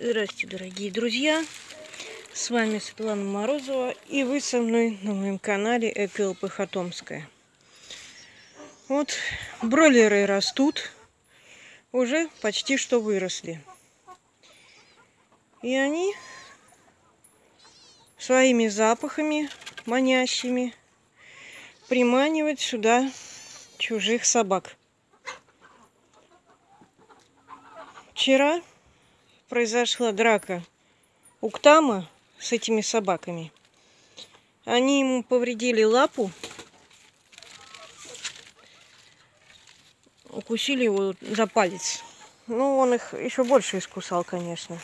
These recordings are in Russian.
Здравствуйте, дорогие друзья! С вами Светлана Морозова, и вы со мной на моем канале ЭКОЛПХ Томская. Вот бройлеры растут, уже почти что выросли. И они своими запахами манящими приманивают сюда чужих собак. Вчера произошла драка Уктама с этими собаками. Они ему повредили лапу, укусили его за палец. Ну, он их еще больше искусал, конечно.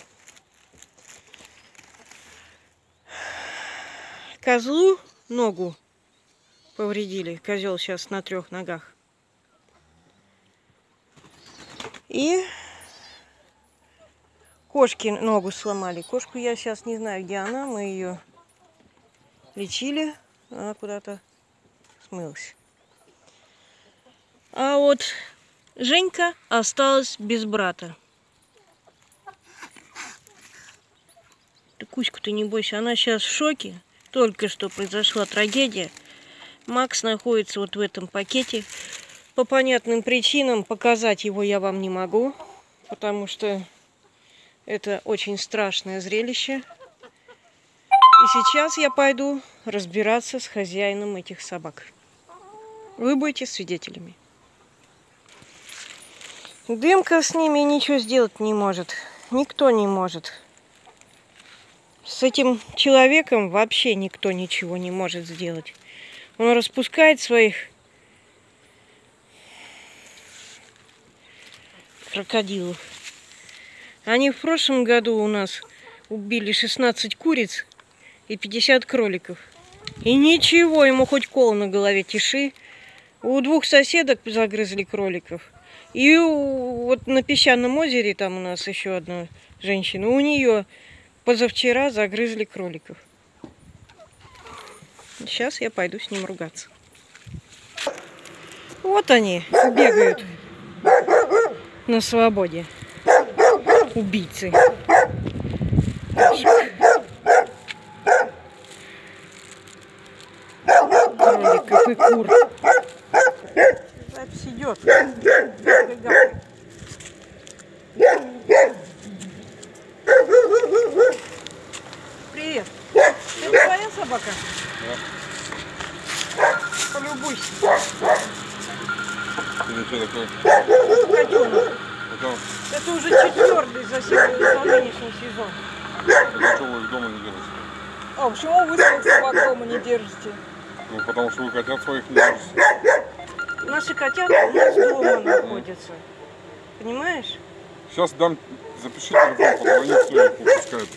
Козлу ногу повредили. Козел сейчас на 3 ногах. И кошке ногу сломали. Кошку я сейчас не знаю, где она. Мы ее лечили. Она куда-то смылась. А вот Женька осталась без брата. Ты Кузьку-то не бойся. Она сейчас в шоке. Только что произошла трагедия. Макс находится вот в этом пакете. По понятным причинам показать его я вам не могу. Потому что это очень страшное зрелище. И сейчас я пойду разбираться с хозяином этих собак. Вы будете свидетелями. Дымка с ними ничего сделать не может. Никто не может. С этим человеком вообще никто ничего не может сделать. Он распускает своих крокодилов. Они в прошлом году у нас убили 16 куриц и 50 кроликов. И ничего, ему хоть кол на голове тиши. У 2 соседок загрызли кроликов. И вот на Песчаном озере, там у нас еще одна женщина, у нее позавчера загрызли кроликов. Сейчас я пойду с ним ругаться. Вот они бегают на свободе. Убийцы. Кроликов и кур. Запись идет. Привет. Это твоя собака? Да. Полюбуйся. Это что такое? Котенок. Это уже 4-й за нынешний сезон. Почему вы их дома не держите? А почему вы своих собак дома не держите? Ну, потому что вы котят своих не держите. Наши котята у нас дома находятся. Понимаешь? Сейчас запиши телефон, позвони, кто их выпускает.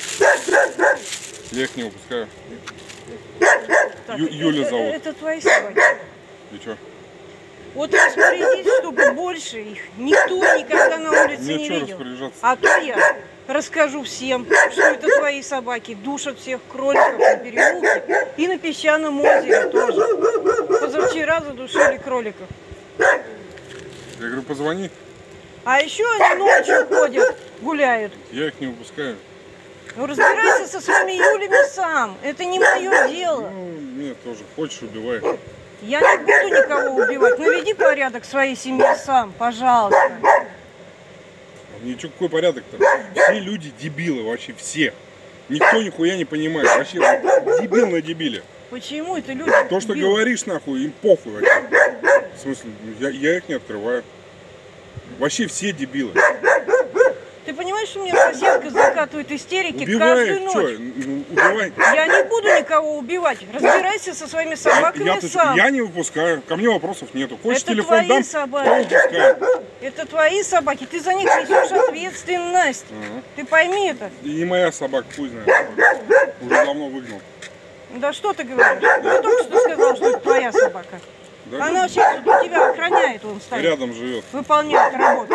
Я их не выпускаю. Так, Юля зовут. Это твои собаки. И что? Вот распорядись, чтобы больше их никто никогда на улице не видел. А то я расскажу всем, что это твои собаки душат всех кроликов на переулке и на Песчаном озере тоже. Позавчера задушили кроликов. Я говорю, позвони. А еще они ночью ходят, гуляют. Я их не выпускаю. Ну разбирайся со своими Юлями сам. Это не мое дело. Ну, нет, тоже. Хочешь, убивай. Я не буду никого убивать. Наведи порядок в своей семье сам, пожалуйста. Ничего, какой порядок-то? Все люди дебилы, вообще все. Никто нихуя не понимает. Вообще дебил на дебиле. Почему это люди? То, что говоришь, нахуй, им похуй вообще. В смысле, я их не открываю. Вообще все дебилы. Ты понимаешь, что у меня соседка закатывает истерики убивай каждую их, ночь? что? Ну, убивай. Я не буду никого убивать. Разбирайся со своими собаками сам. Я не выпускаю. Ко мне вопросов нету. Хочешь это телефон твои дам, собаки. Это твои собаки. Ты за них несешь ответственность. Ты пойми это. И моя собака, пусть знает. Уже давно выгнал. Да что ты говоришь? Ты только что сказал, что это твоя собака. Да, она вообще у тебя охраняет, он стоит. Рядом живет. Выполняет работу.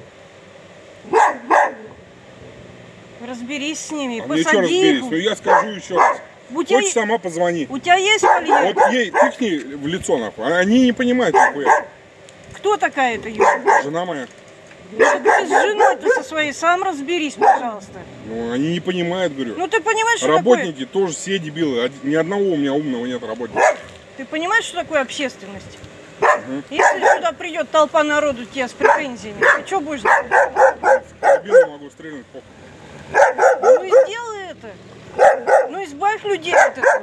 Разберись с ними, посади их. Ну я скажу еще раз. Хочешь, сама позвони. У тебя есть фольер? Вот ей тыкни в лицо, нахуй. Они не понимают нихуя. Кто такая эта Юля? Жена моя. Так ты с женой-то со своей сам разберись, пожалуйста. Ну, они не понимают, говорю. Ну ты понимаешь, что Работники тоже все дебилы. Ни одного у меня умного нет работника. Ты понимаешь, что такое общественность? Если сюда придет толпа народу тебя с претензиями, ты что будешь делать? Дебилы могу стрельнуть, похуй. Ну и сделай это. Ну избавь людей от этого.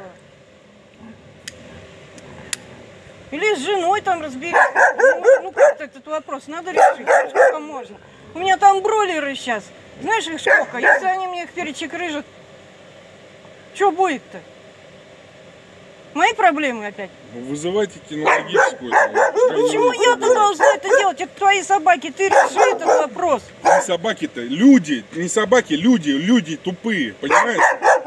Или с женой там разберись. Ну как-то этот вопрос надо решить. Ну, сколько можно? У меня там бройлеры сейчас. Знаешь их сколько? Если они мне их перечекрыжат, что будет-то? Мои проблемы опять. Ну, вызывайте кинологическую. Почему я-то должна это делать? Это твои собаки. Ты реши этот вопрос. Не собаки-то, люди. Не собаки, люди тупые. Понимаешь?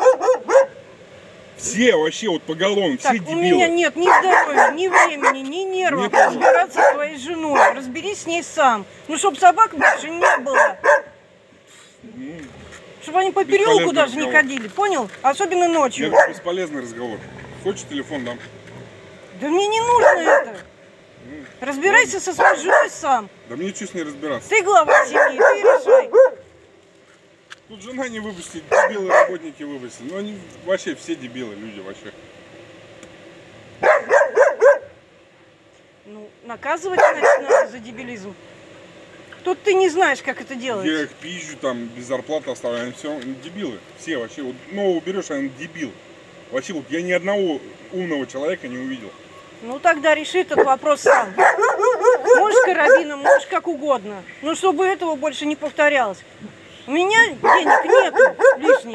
Все вообще вот поголовно, все Так, дебилы. у меня нет ни здоровья, ни времени, ни нервов разбираться с твоей женой. Разберись с ней сам. Ну, чтоб собак больше не было. Чтобы они по переулку даже не ходили, понял? Особенно ночью. Это бесполезный разговор. Хочешь телефон дам? Да мне не нужно это. Разбирайся со своей женой сам. Да мне что с ней разбираться? Ты глава семьи, ты решай. Тут жена не выпустит, дебилы работники выпустят. Ну они вообще все дебилы, люди вообще. Ну, наказывать, значит, надо за дебилизм. Тут ты не знаешь, как это Я делается. их пизжу, там без зарплаты оставляю, они все дебилы. Все вообще. Вот нового берешь, а он дебил. Вообще вот я ни одного умного человека не увидел. Ну, тогда реши этот вопрос сам. Можешь карабином, можешь как угодно. Но чтобы этого больше не повторялось. У меня денег нету лишних.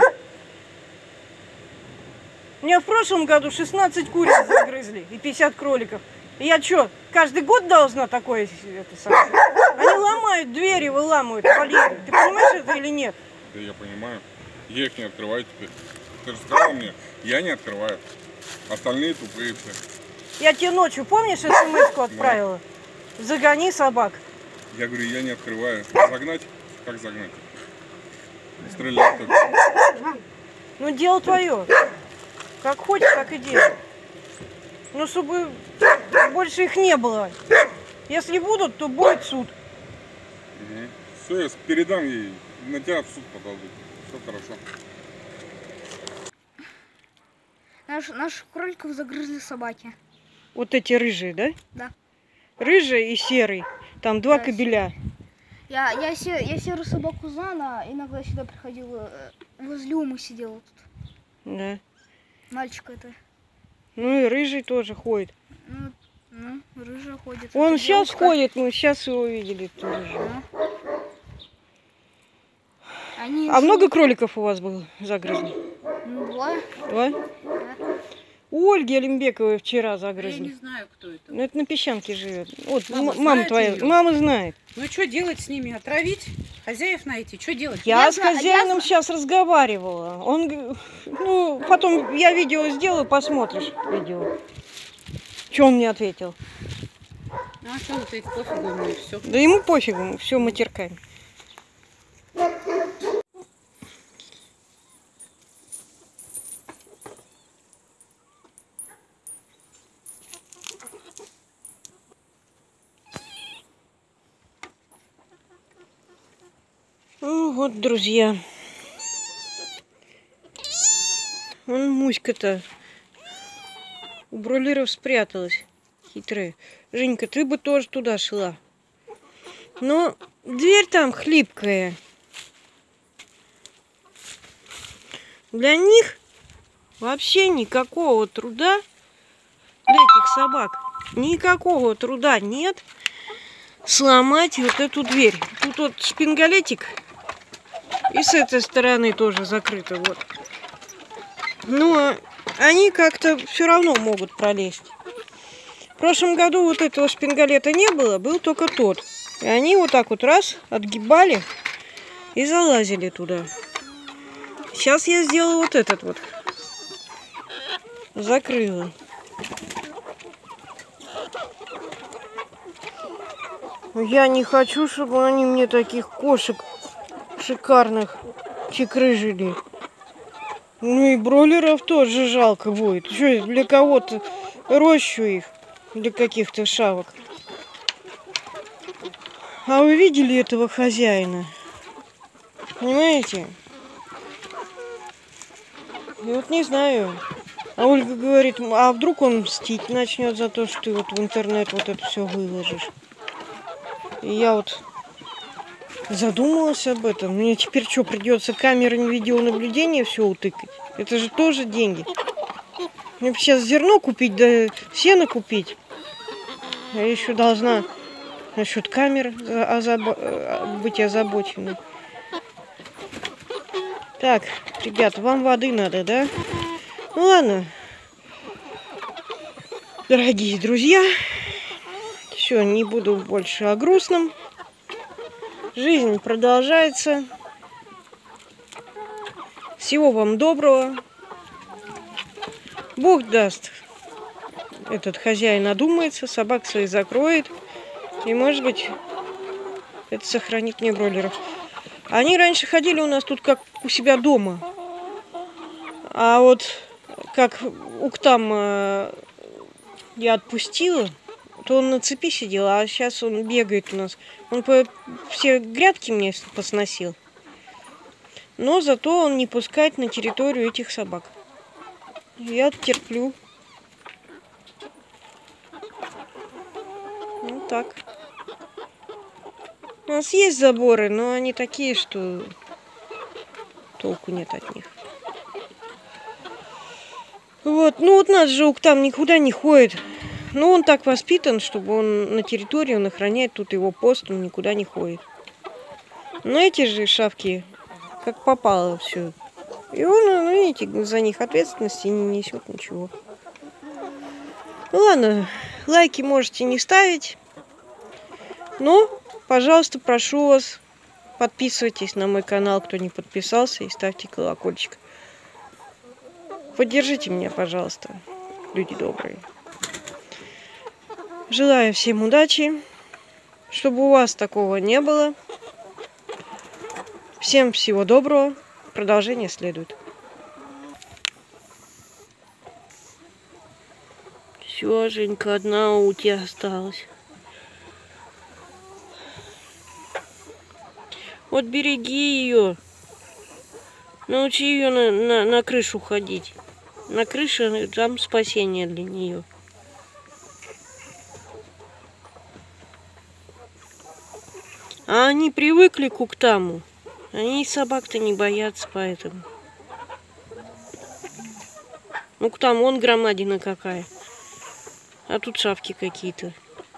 У меня в прошлом году 16 куриц загрызли и 50 кроликов. И я что, каждый год должна такое это самое? Они ломают двери, выламывают вольеры. Ты понимаешь это или нет? Да я понимаю. Я их не открываю теперь. Ты же сказал мне, я не открываю. Остальные тупые все. Я тебе ночью, помнишь, смс-ку отправила? Загони собак. Я говорю, я не открываю. Загнать? Как загнать? Стрелять только. Ну, дело твое. Как хочешь, так и делай. Ну, чтобы больше их не было. Если будут, то будет суд. Все, я передам ей, на тебя в суд подадут. Все хорошо. Наших кроликов загрызли собаки. Вот эти рыжие, да? Да. Рыжий и серый. Там два Да, кобеля. Я серую собаку знаю, она иногда сюда приходила, возле умы сидела тут. Да. Мальчик это. Ну и рыжий тоже ходит. Ну, рыжая ходит. Он Это сейчас девушка. ходит, мы сейчас его видели. Тоже. Они А много кроликов у вас было загрызли? Ну, двое. Два? Да. У Ольги Олимбековой вчера Я загрызли. не знаю, кто это. Ну, это на Песчанке живет. Вот, Мама мама знает твоя, её? мама знает. Ну что делать с ними? Отравить? Хозяев найти? Что делать? Я с знаю, хозяином сейчас разговаривала. Он, ну, потом я видео сделаю, посмотришь видео. Что он мне ответил? Ну а что ты пофигу ему и все. Да ему пофигу, все матерками. Ну вот, друзья. Вон Муська-то у бройлеров спряталась. Хитрая. Женька, ты бы тоже туда шла. Но дверь там хлипкая. Для них вообще никакого труда, для этих собак, никакого труда нет сломать вот эту дверь. Тут вот шпингалетик. И с этой стороны тоже закрыто. Вот. Но они как-то все равно могут пролезть. В прошлом году вот этого шпингалета не было, был только тот. И они вот так вот раз отгибали и залазили туда. Сейчас я сделала вот этот вот. Закрыла. Я не хочу, чтобы они мне таких кошек шикарных чекрыжили. Ну и бройлеров тоже жалко будет. Что, для кого-то рощу их, для каких-то шавок. А вы видели этого хозяина? Понимаете? И вот не знаю. А Ольга говорит, а вдруг он мстить начнет за то, что ты вот в интернет вот это все выложишь. И я вот задумалась об этом. Мне теперь что, придется камерами видеонаблюдения все утыкать? Это же тоже деньги. Мне бы сейчас зерно купить, да сено купить. Я еще должна насчет камер быть озабоченной. Так, ребята, вам воды надо, да? Ну ладно. Дорогие друзья, все, не буду больше о грустном. Жизнь продолжается. Всего вам доброго. Бог даст, этот хозяин одумается, собак своих закроет. И, может быть, это сохранит мне бройлеров. Они раньше ходили у нас тут как у себя дома. А вот как Уктам я отпустила, то он на цепи сидел, а сейчас он бегает у нас. Он все грядки мне посносил. Но зато он не пускает на территорию этих собак. Я терплю. Ну так. У нас есть заборы, но они такие, что толку нет от них. Вот, ну вот нас же Уктам никуда не ходит. Ну он так воспитан, чтобы он на территории, он охраняет тут его пост, он никуда не ходит. Но эти же шавки, как попало все. И он, ну, видите, за них ответственности не несет ничего. Ну ладно, лайки можете не ставить. Но, пожалуйста, прошу вас, подписывайтесь на мой канал, кто не подписался, и ставьте колокольчик. Поддержите меня, пожалуйста, люди добрые. Желаю всем удачи, чтобы у вас такого не было. Всем всего доброго. Продолжение следует. Все, Женька, одна у тебя осталась. Вот береги ее. Научи ее на крышу ходить. На крыше там спасение для нее. А они привыкли к Уктаму. Они собак-то не боятся, поэтому. Уктам, вон громадина какая. А тут шавки какие-то.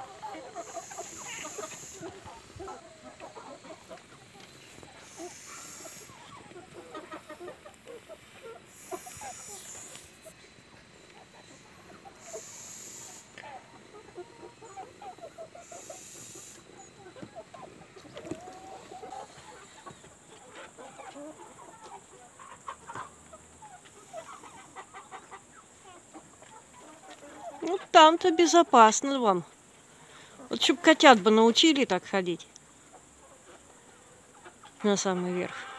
Ну, там-то безопасно вам. Вот чтоб котят бы научили так ходить. На самый верх.